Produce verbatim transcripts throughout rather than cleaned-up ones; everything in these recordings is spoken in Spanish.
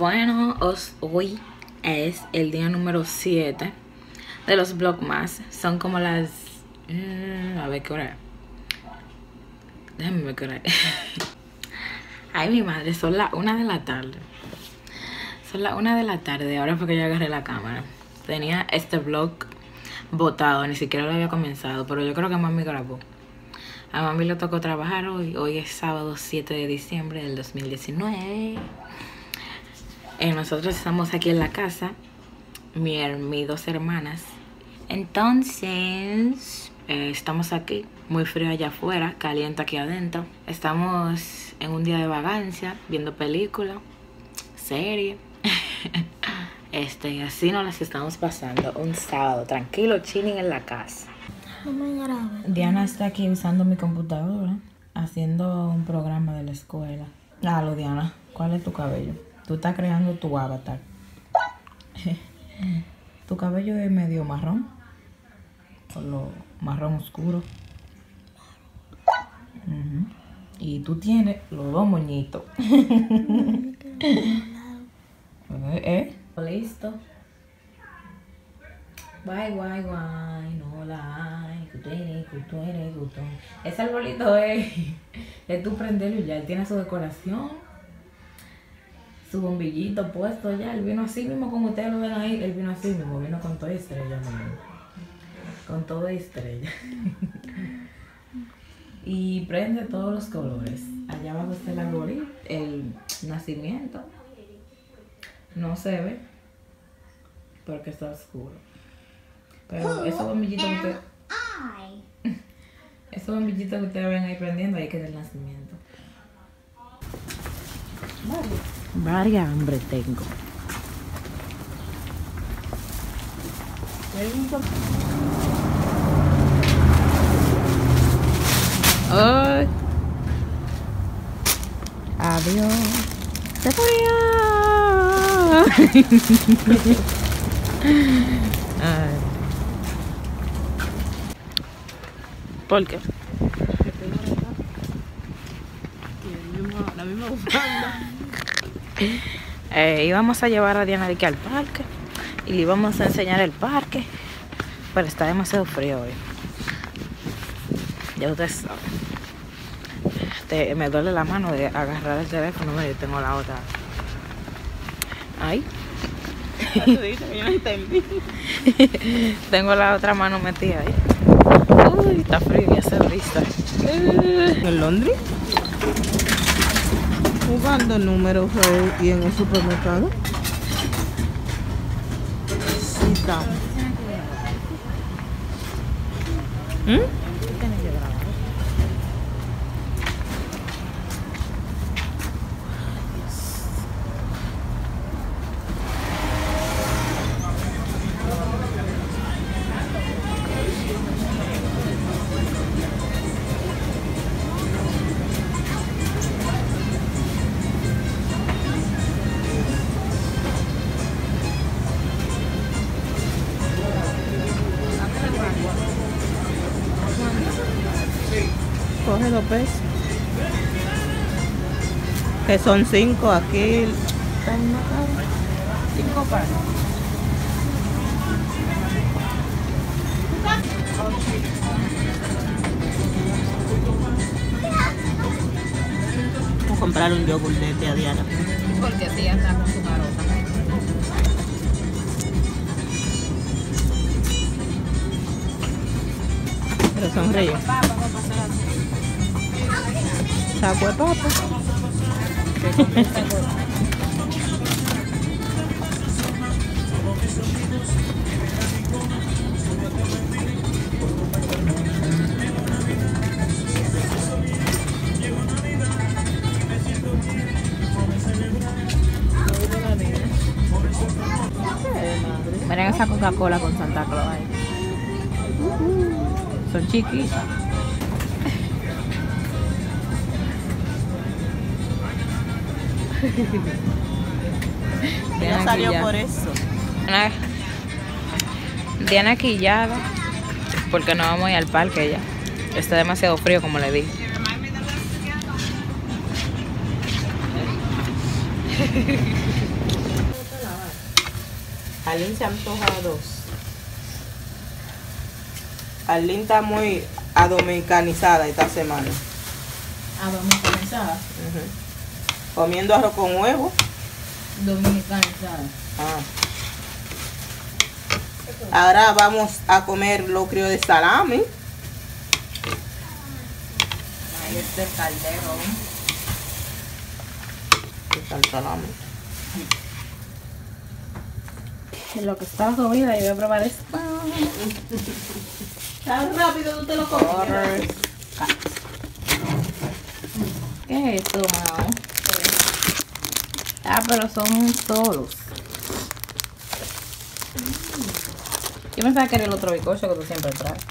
Bueno, os, hoy es el día número siete de los Vlogmas. Son como las... Mm, a ver qué hora es. Déjame ver qué hora es. Ay, mi madre, son las una de la tarde. Son las una de la tarde. Ahora fue que yo agarré la cámara. Tenía este vlog botado, ni siquiera lo había comenzado, pero yo creo que mami grabó. A mami le tocó trabajar hoy. Hoy es sábado siete de diciembre del dos mil diecinueve. Eh, nosotros estamos aquí en la casa, mi, mis dos hermanas. Entonces, eh, estamos aquí, muy frío allá afuera, caliente aquí adentro. Estamos en un día de vagancia, viendo películas, serie. Este, así nos las estamos pasando un sábado, tranquilo, chilling en la casa. Diana está aquí usando mi computadora, haciendo un programa de la escuela. Claro, Diana, ¿cuál es tu cabello? Tú estás creando tu avatar. Tu cabello es medio marrón, o lo marrón oscuro. Uh-huh. Y tú tienes los dos moñitos. ¿Eh? Listo. Bye, bye, bye, no la hay, cutene, cutene, cutón. Ese arbolito es, es tú prenderlo y ya, él tiene su decoración, su bombillito puesto ya, él vino así mismo como ustedes lo ven ahí, él vino así mismo, vino con toda estrella, mamá. Con toda estrella. Y prende todos los colores. Allá abajo está el arbolito, el nacimiento. No se ve, porque está oscuro. Pero esos bombillitos que ustedes, esos bombillitos que ustedes ven ahí prendiendo, ahí queda el nacimiento. Varia hambre tengo. Ay. Adiós. Se murió. Ay. ¿Por qué? La misma bufanda. Eh, íbamos a llevar a Diana de aquí al parque y le íbamos a enseñar el parque, pero está demasiado frío hoy. Ya ustedes saben. Este, me duele la mano de agarrar el teléfono, pero yo tengo la otra. Ay. Tengo la otra mano metida ahí. Uy, está frío, ya se brisa. ¿En Londres? Jugando números y en el supermercado. Sí, estamos. ¿Mm? Coge dos pesos. Que son cinco aquí. Cinco pares. Vamos a comprar un yogur de tía Diana. Porque tía está con su carota. Pero son reyes. Saco de papa. Miren esa Coca-Cola con Santa Claus ahí. Son chiquitas. Ella salió quillada por eso. Diana, Diana quillada porque no vamos a ir al parque ya. Está demasiado frío, como le dije. Arlene se antoja dos. Arlene está muy adominicanizada esta semana. Dominicanizada. Uh-huh. Comiendo arroz con huevo. Dominicanizada. Ah. Ahora vamos a comer locrio de salami. Ahí está el caldero. Está el salami. En lo que estaba comida, yo voy a probar esto. Tan rápido tú te lo comes. ¿Qué es esto, mano? Ah, pero son todos. Yo pensaba que era el otro bizcocho que tú siempre traes.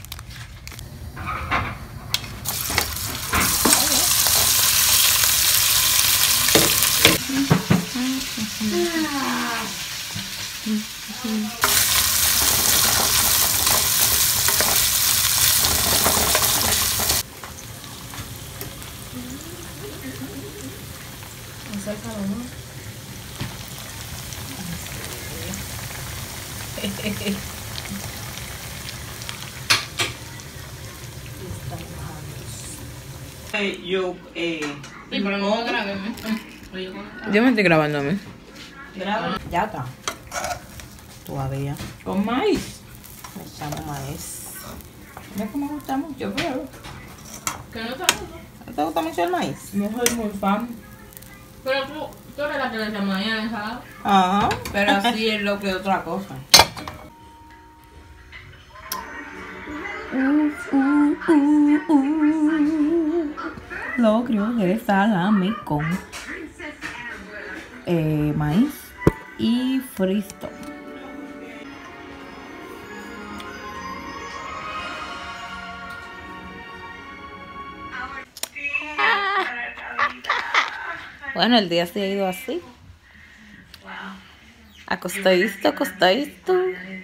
Yo, eh, Sí, pero no me grabé. Yo me estoy grabando a mí. graba. Ya está. Todavía. Con maíz. Me llamo maíz. Mira cómo me gusta mucho, pero. Que no sabes. ¿No te gusta mucho el maíz? No soy muy fan. Pero tú, tú eres la que le llama mañana, ¿sabes? Ajá. Pero así es lo que otra cosa. Uh, uh, uh, uh. Locrio de salami con eh, maíz y frito. Bueno, el día se ha ido así. Acostadito, acostadito.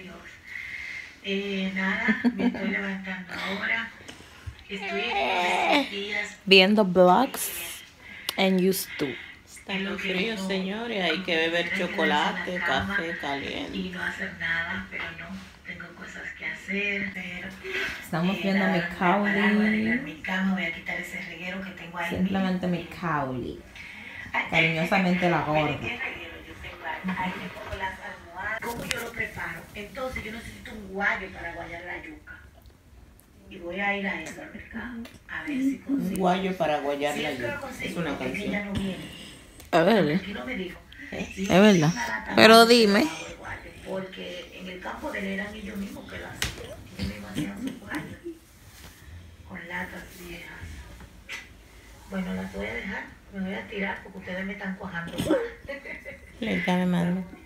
Eh, nada, me estoy levantando ahora. Estoy en estos días. Viendo vlogs en YouTube. Está muy frío, señores. Hay que beber chocolate, café caliente. Y no hacer nada, pero no, tengo cosas que hacer. Pero, Estamos eh, viendo nada, mi me voy a parar, voy a arreglar cauli. mi cama, voy a quitar ese reguero que tengo ahí. Simplemente mi cauli. Cariñosamente la gorda. ¿Qué reguero yo tengo ahí? Ahí le pongo las almohadas. ¿Cómo yo lo preparo? Entonces yo necesito un guayo para guayar la yuca. Y voy a ir a eso al mercado. A ver si Un consigo. guayo para guayar Si la es que lo yuca. consigo, Es una porque ella canción. no viene. A ver, Aquí no me dijo. ¿Eh? Si es verdad. una lata Pero más, dime. yo hago el guayo, porque en el campo de él eran ellos mismos que lo hacían. Ellos mismos hacían su guayo. Con latas viejas. Bueno, las voy a dejar. Me voy a tirar porque ustedes me están cuajando. Le llame madre.